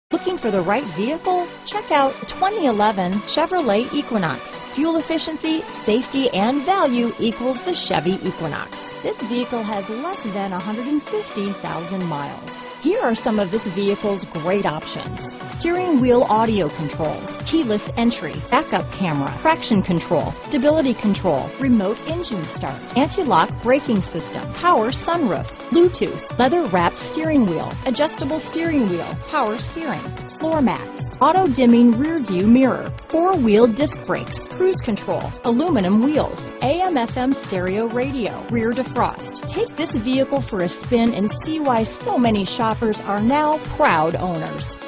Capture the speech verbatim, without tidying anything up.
Looking for the right vehicle? Check out twenty eleven Chevrolet Equinox. Fuel efficiency, safety, and value equals the Chevy Equinox. This vehicle has less than one hundred fifty thousand miles. Here are some of this vehicle's great options: steering wheel audio controls, keyless entry, backup camera, traction control, stability control, remote engine start, anti-lock braking system, power sunroof, Bluetooth, leather-wrapped steering wheel, adjustable steering wheel, power steering, floor mats, auto-dimming rear view mirror, four-wheel disc brakes, cruise control, aluminum wheels, A M F M stereo radio, rear defrost. Take this vehicle for a spin and see why so many shoppers are now proud owners.